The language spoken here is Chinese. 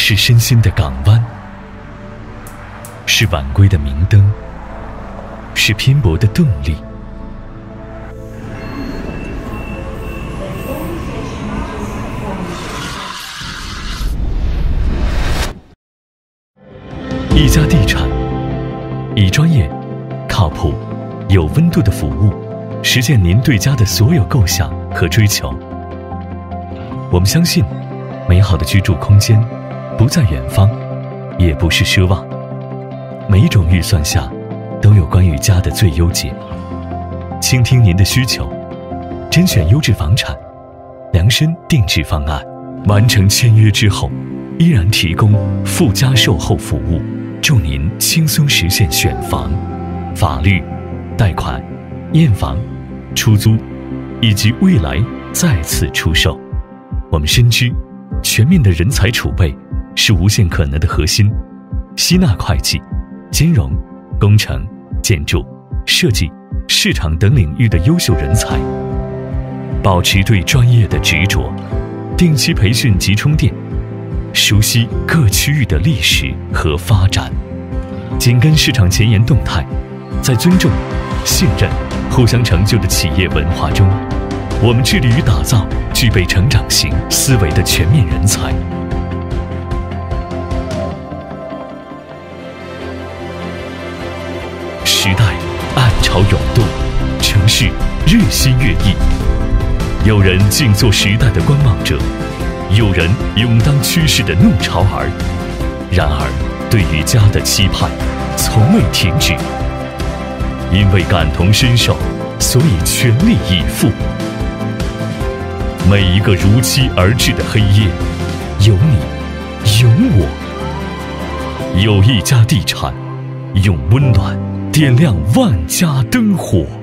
是身心的港湾，是晚归的明灯，是拼搏的动力。一家地产，以专业、靠谱、有温度的服务，实现您对家的所有构想和追求。我们相信，美好的居住空间不在远方，也不是奢望。每一种预算下，都有关于家的最优解。倾听您的需求，甄选优质房产，量身定制方案，完成签约之后，依然提供附加售后服务，助您轻松实现选房、法律、贷款、验房、出租，以及未来再次出售。我们深知，全面的人才储备是无限可能的核心，吸纳会计、金融、工程、建筑、设计、市场等领域的优秀人才，保持对专业的执着，定期培训及充电，熟悉各区域的历史和发展，紧跟市场前沿动态，在尊重、信任、互相成就的企业文化中，我们致力于打造具备成长型思维的全面人才。时代暗潮涌动，城市日新月异，有人静坐时代的观望者，有人勇当趋势的弄潮儿。然而，对于家的期盼从未停止，因为感同身受，所以全力以赴。每一个如期而至的黑夜，有你，有我。有一家地产，用温暖点亮万家灯火。